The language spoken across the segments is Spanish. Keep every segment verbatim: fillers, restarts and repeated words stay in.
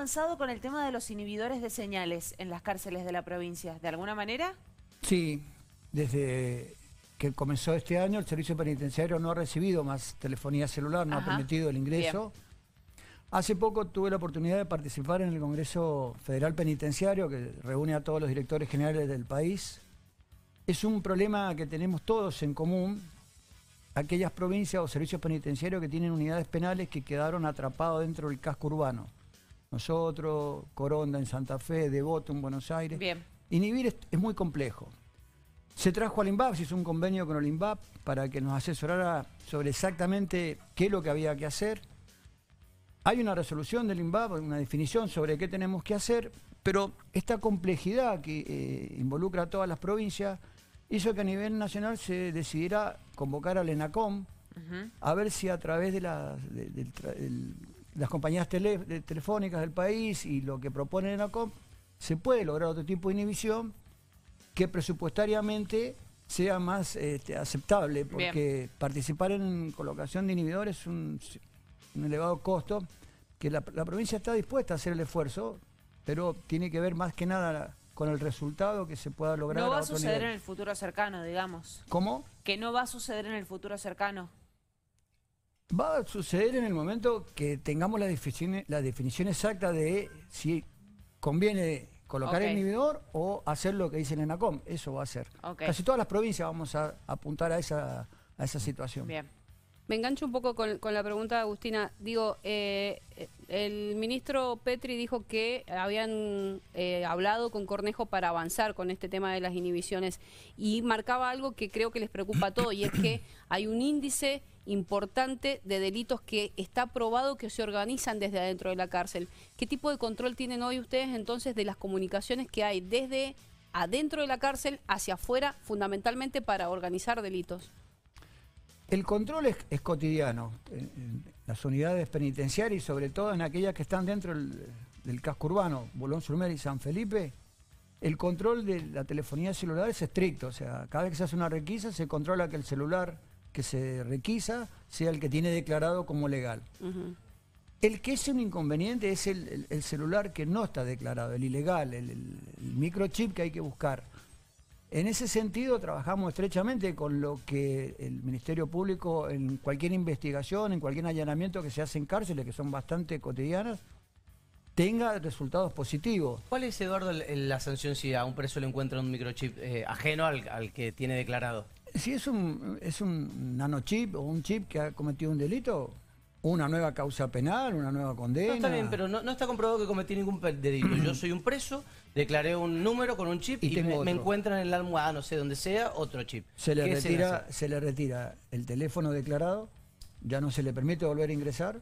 avanzado con el tema de los inhibidores de señales en las cárceles de la provincia? ¿De alguna manera? Sí, desde que comenzó este año el servicio penitenciario no ha recibido más telefonía celular, no Ajá. ha permitido el ingreso. Bien. Hace poco tuve la oportunidad de participar en el Congreso Federal Penitenciario, que reúne a todos los directores generales del país. Es un problema que tenemos todos en común, aquellas provincias o servicios penitenciarios que tienen unidades penales que quedaron atrapados dentro del casco urbano. Nosotros, Coronda en Santa Fe, Devoto en Buenos Aires. Bien. Inhibir es, es muy complejo. Se trajo al INVAP, se hizo un convenio con el INVAP para que nos asesorara sobre exactamente qué es lo que había que hacer. Hay una resolución del INVAP, una definición sobre qué tenemos que hacer, pero esta complejidad que eh, involucra a todas las provincias hizo que a nivel nacional se decidiera convocar al ENACOM, uh-huh. a ver si a través de, la, de, de, de, de las compañías tele, de, telefónicas del país y lo que propone el ENACOM, se puede lograr otro tipo de inhibición que presupuestariamente sea más este, aceptable, porque Bien. participar en colocación de inhibidores es un, un elevado costo, que la, la provincia está dispuesta a hacer el esfuerzo, pero tiene que ver más que nada con el resultado que se pueda lograr. No va a a otro suceder nivel. en el futuro cercano, digamos. ¿Cómo? Que no va a suceder en el futuro cercano. Va a suceder en el momento que tengamos la definición, la definición exacta de si conviene colocar okay. el inhibidor o hacer lo que dice el ENACOM. Eso va a ser. Okay. Casi todas las provincias vamos a apuntar a esa, a esa situación. Bien. Me engancho un poco con, con la pregunta de Agustina. Digo, eh, el ministro Petri dijo que habían eh, hablado con Cornejo para avanzar con este tema de las inhibiciones y marcaba algo que creo que les preocupa a todos, y es que hay un índice importante de delitos que está probado que se organizan desde adentro de la cárcel. ¿Qué tipo de control tienen hoy ustedes entonces de las comunicaciones que hay desde adentro de la cárcel hacia afuera, fundamentalmente para organizar delitos? El control es, es cotidiano en, en las unidades penitenciarias y sobre todo en aquellas que están dentro del, del casco urbano, Boulogne-sur-Mer y San Felipe. El control de la telefonía celular es estricto, o sea, cada vez que se hace una requisa se controla que el celular que se requisa sea el que tiene declarado como legal. Uh-huh. El que es un inconveniente es el, el, el celular que no está declarado, el ilegal, el, el, el microchip que hay que buscar. En ese sentido trabajamos estrechamente con lo que el Ministerio Público en cualquier investigación, en cualquier allanamiento que se hace en cárceles, que son bastante cotidianas, tenga resultados positivos. ¿Cuál es, Eduardo, la sanción si a un preso le encuentran un microchip eh, ajeno al, al que tiene declarado? Si es un, es un nanochip o un chip que ha cometido un delito, una nueva causa penal, una nueva condena. No, está bien, pero no, no está comprobado que cometí ningún delito. Yo soy un preso, declaré un número con un chip y, y me, me encuentran en la almohada, no sé dónde sea, otro chip. Se le, retira, se, se le retira el teléfono declarado, ya no se le permite volver a ingresar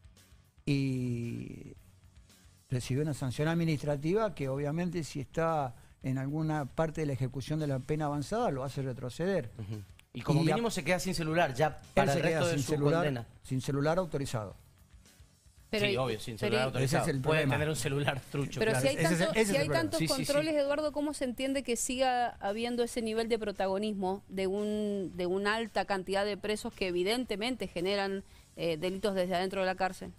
y recibe una sanción administrativa que obviamente si está en alguna parte de la ejecución de la pena avanzada lo hace retroceder. Uh-huh. Y como y mínimo a, se queda sin celular, ya para el resto de su celular, condena. Sin celular autorizado. Pero, sí, obvio, sin celular autorizado. Ese es el Puede problema. tener un celular trucho. Pero claro. si hay, tanto, ese es, ese si hay es tantos sí, controles, sí, sí. Eduardo, ¿cómo se entiende que siga habiendo ese nivel de protagonismo de, un, de una alta cantidad de presos que evidentemente generan eh, delitos desde adentro de la cárcel?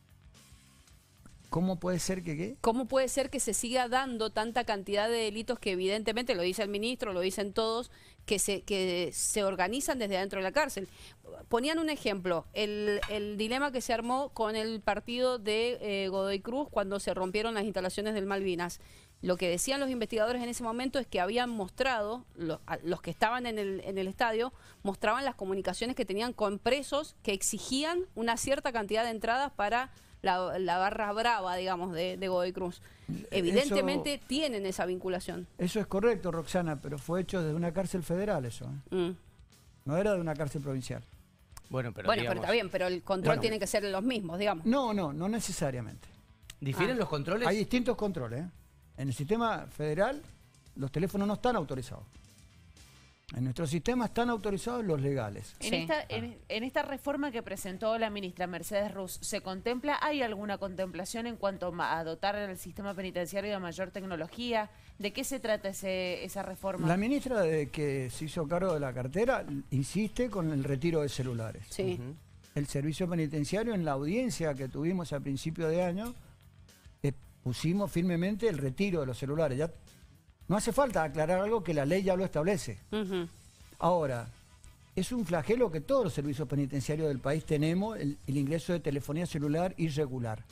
¿Cómo puede ser que qué? ¿Cómo puede ser que se siga dando tanta cantidad de delitos que evidentemente, lo dice el ministro, lo dicen todos, que se, que se organizan desde adentro de la cárcel? Ponían un ejemplo, el, el dilema que se armó con el partido de eh, Godoy Cruz cuando se rompieron las instalaciones del Malvinas. Lo que decían los investigadores en ese momento es que habían mostrado, los, los que estaban en el, en el estadio, mostraban las comunicaciones que tenían con presos que exigían una cierta cantidad de entradas para La, la barra brava, digamos, de, de Godoy Cruz. Evidentemente eso, tienen esa vinculación. Eso es correcto, Roxana, pero fue hecho desde una cárcel federal eso. ¿eh? Mm. No era de una cárcel provincial. Bueno, pero, bueno, digamos, pero está bien, pero el control bueno, tiene que ser los mismos, digamos. No, no, no necesariamente. ¿Difieren ah. los controles? Hay distintos controles. ¿eh? En el sistema federal los teléfonos no están autorizados. En nuestro sistema están autorizados los legales. En, sí. esta, en, en esta reforma que presentó la ministra Mercedes Ruz, ¿se contempla, hay alguna contemplación en cuanto a dotar al sistema penitenciario de mayor tecnología? ¿De qué se trata ese, esa reforma? La ministra, de que se hizo cargo de la cartera, insiste con el retiro de celulares. Sí. Uh-huh. El servicio penitenciario, en la audiencia que tuvimos a principio de año, eh, pusimos firmemente el retiro de los celulares. Ya no hace falta aclarar algo que la ley ya lo establece. Uh-huh. Ahora, es un flagelo que todos los servicios penitenciarios del país tenemos, el, el ingreso de telefonía celular irregular.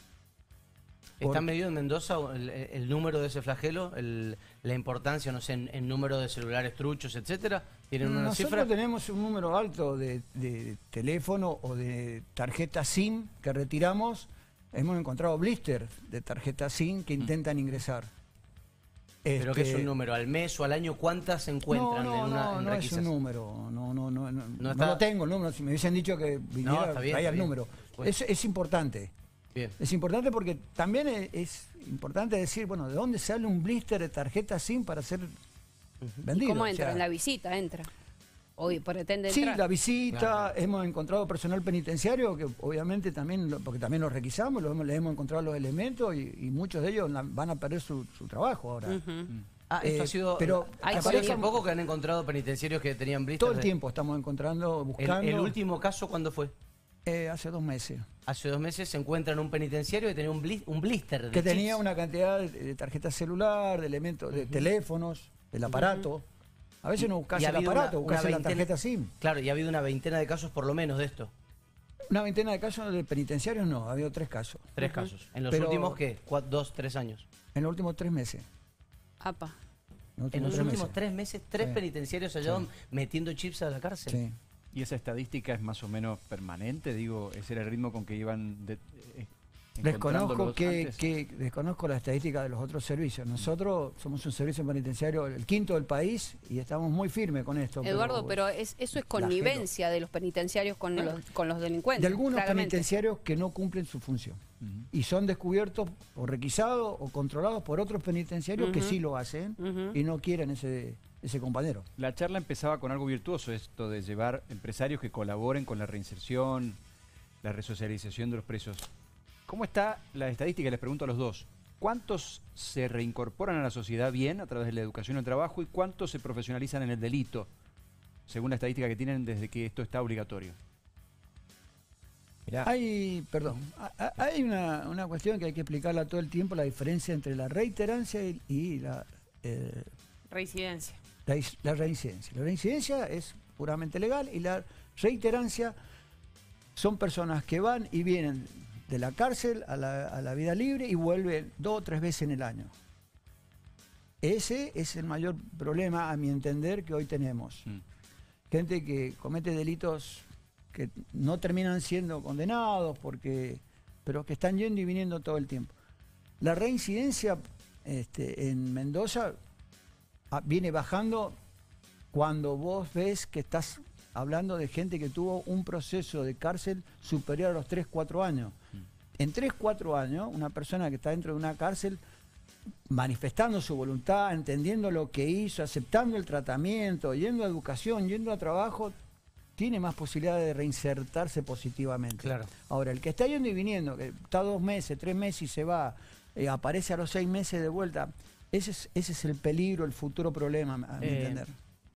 ¿Está medido en Mendoza el, el número de ese flagelo, el, la importancia, no sé, en, en número de celulares truchos, etcétera? ¿Tienen una Nosotros cifra? tenemos un número alto de, de teléfono o de tarjeta SIM que retiramos. Hemos encontrado blister de tarjeta SIM que intentan ingresar. ¿Pero este, qué es un número? ¿Al mes o al año cuántas se encuentran no, no, en una no, en no requisas? es un número, no, no, no, no, no, no está... lo tengo el número. Si me hubiesen dicho que viniera, no, bien, traía el número. Pues... Es, es importante. Bien. Es importante porque también es, es importante decir, bueno, ¿de dónde sale un blister de tarjeta SIM para ser uh-huh. vendido? ¿Cómo entra? O sea, ¿En la visita entra? Hoy pretende sí, entrar. la visita, claro. Hemos encontrado personal penitenciario que obviamente también, lo, porque también lo requisamos, lo hemos, le hemos encontrado los elementos y, y muchos de ellos van a perder su, su trabajo ahora. Uh-huh. mm. Ah, esto eh, ha sido... Pero ¿Ha sido hace poco que han encontrado penitenciarios que tenían blister? Todo el de... tiempo estamos encontrando, buscando. ¿El, el último caso cuándo fue? Eh, hace dos meses. Hace dos meses se encuentra en un penitenciario que tenía un, blis, un blister de Que chips. tenía una cantidad de, de tarjeta celular, de elementos, de uh-huh. teléfonos, del aparato. Uh-huh. A veces no buscas el aparato, buscas la tarjeta SIM. Claro, y ha habido una veintena de casos por lo menos de esto. Una veintena de casos de penitenciarios no, ha habido tres casos. Tres uh-huh. casos. ¿En los Pero, últimos qué? ¿Cuatro, dos, tres años? En los últimos tres meses. Apa. En los últimos, en los tres, últimos meses. tres meses, tres sí. penitenciarios allá sí. metiendo chips a la cárcel. Sí. ¿Y esa estadística es más o menos permanente? Digo, ¿ese era el ritmo con que iban de, eh, Desconozco que, que desconozco la estadística de los otros servicios. Nosotros somos un servicio penitenciario, el quinto del país, y estamos muy firmes con esto. Eduardo, pero, pero es, eso es connivencia de los penitenciarios con, no, los, con los delincuentes. De algunos claramente. penitenciarios que no cumplen su función. Uh-huh. Y son descubiertos o requisados o controlados por otros penitenciarios uh-huh. que sí lo hacen uh-huh. y no quieren ese, ese compañero. La charla empezaba con algo virtuoso, esto de llevar empresarios que colaboren con la reinserción, la resocialización de los presos. ¿Cómo está la estadística? Les pregunto a los dos. ¿Cuántos se reincorporan a la sociedad bien a través de la educación y el trabajo y cuántos se profesionalizan en el delito, según la estadística que tienen desde que esto está obligatorio? Mirá. Hay, perdón, hay una, una cuestión que hay que explicarla todo el tiempo, la diferencia entre la reiterancia y, y la... Eh, reincidencia. La, la reincidencia. La reincidencia es puramente legal y la reiterancia son personas que van y vienen de la cárcel a la, a la vida libre y vuelven dos o tres veces en el año. Ese es el mayor problema, a mi entender, que hoy tenemos. Mm. Gente que comete delitos que no terminan siendo condenados, porque, pero que están yendo y viniendo todo el tiempo. La reincidencia este, en Mendoza a, viene bajando cuando vos ves que estás hablando de gente que tuvo un proceso de cárcel superior a los tres, cuatro años. Mm. En tres, cuatro años, una persona que está dentro de una cárcel manifestando su voluntad, entendiendo lo que hizo, aceptando el tratamiento, yendo a educación, yendo a trabajo, tiene más posibilidades de reinsertarse positivamente. Claro. Ahora, el que está yendo y viniendo, que está dos meses, tres meses y se va, eh, aparece a los seis meses de vuelta, ese es, ese es el peligro, el futuro problema, a mi eh, entender.